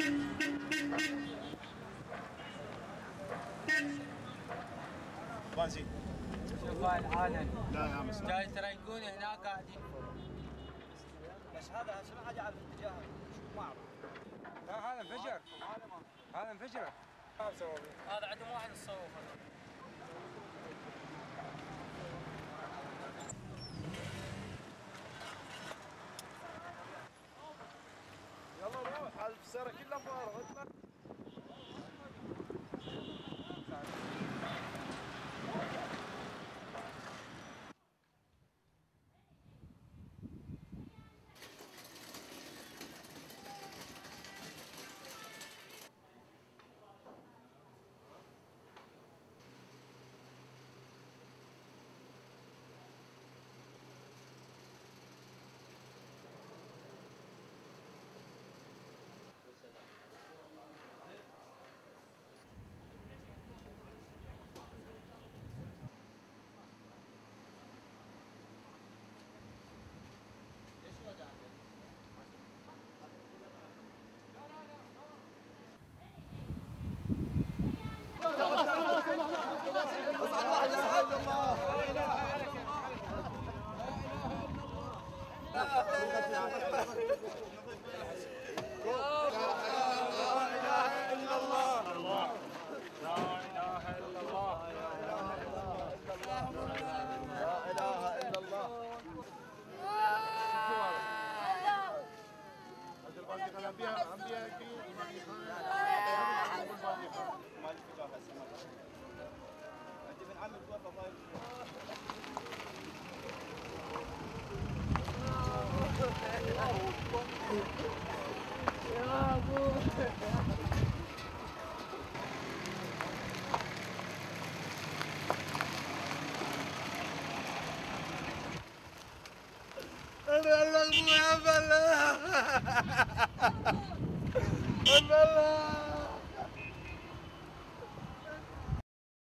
بنزين. شوف هاي العالم. لا يا مساء. جاي تريقون هناك قاعدين. بس هذا شنو حاجه على الاتجاه ما اعرف. لا هذا انفجر. هذا انفجر. هذا عندهم واحد الصوف. يلا روح هذا السيارة كلها فارغة. انا اللي يا بلا